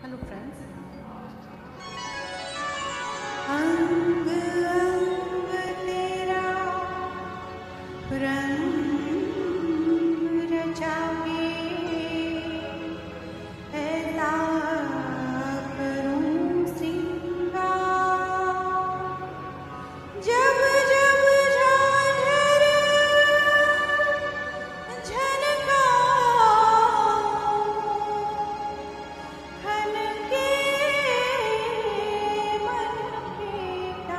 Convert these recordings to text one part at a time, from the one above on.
Hello friends. अंग अंग तेरा रंग रचा के ऐसा करूं सिंगार, जब जब झांझर झनका खनके मन के तार।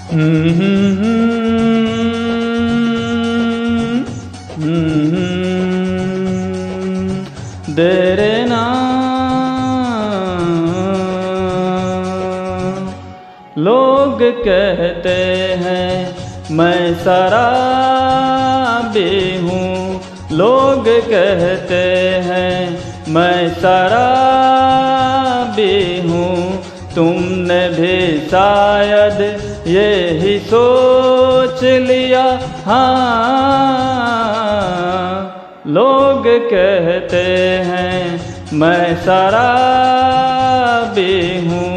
तेरे ना लोग कहते हैं मैं शराबी हूँ, लोग कहते हैं मैं शराबी हूँ। तुमने भी शायद यही सोच लिया, हाँ। लोग कहते हैं मैं शराबी हूँ।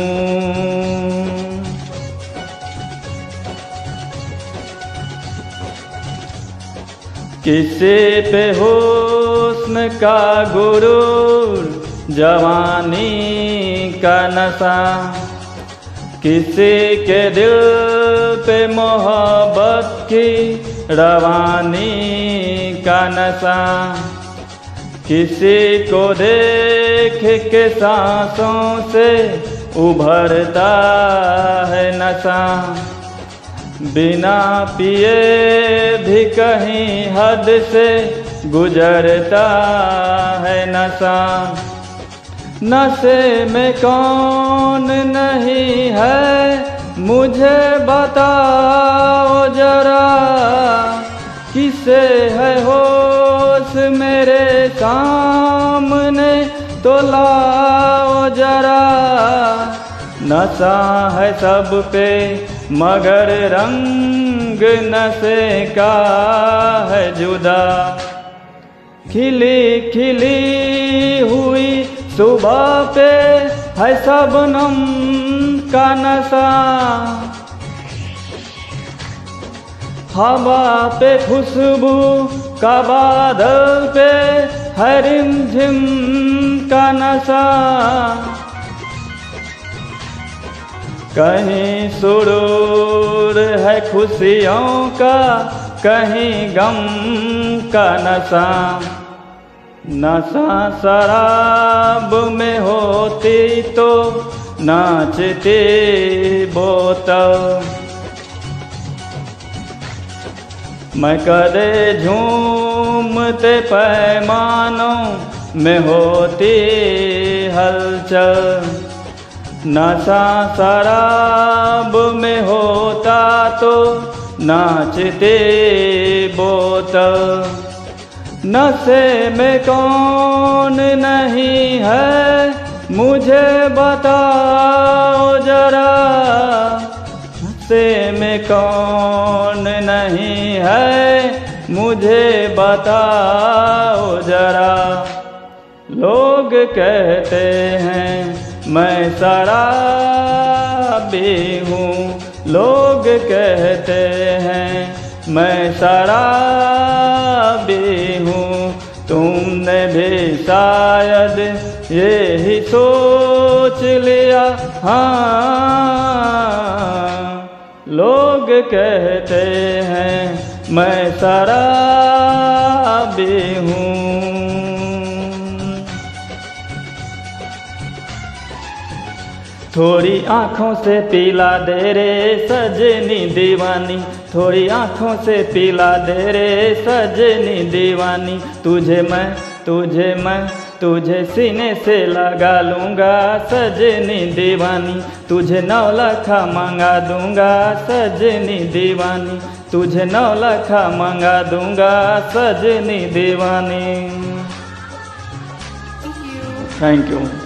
किसी पे हुस्न का गुरूर, जवानी का नशा, किसी के दिल पे मोहब्बत की रवानी का नशा, किसी को देख के सांसों से उभरता है नशा, बिना पिए भी कहीं हद से गुजरता है नशा। नशे में कौन नहीं है मुझे बताओ जरा, किसे है होश मेरे सामने तो लाओ जरा। नशा है सब पे मगर रंग नशे का है जुदा, खिली खिली हुई सुबह पे है शबनम का नशा, हवा पे खुशबू का बादल पे है रिमझिम का नशा, कहीं सुरूर है खुशियों का कहीं गम का नशा। नशा शराब में होती तो नाचती बोतल, मैं कदे झूमते पैमानों में होती हलचल। नशा शराब में होता तो नाचते बोतल, नशे में कौन नहीं है मुझे बताओ जरा, नशे में कौन नहीं है मुझे बताओ जरा। लोग कहते हैं मैं शराबी हूँ, लोग कहते हैं मैं शराबी हूँ। तुमने भी शायद यही सोच लिया, हाँ। लोग कहते हैं मैं शराबी हूँ। थोड़ी आँखों से पिला दे रे सजनी दीवानी, थोड़ी आँखों से पिला दे रे सजनी दीवानी। तुझे सीने से लगा लूँगा सजनी दीवानी, तुझे 9 लाख मंगा दूँगा सजनी दीवानी, तुझे 9 लाख मंगा दूँगा सजनी दीवानी। Thank you.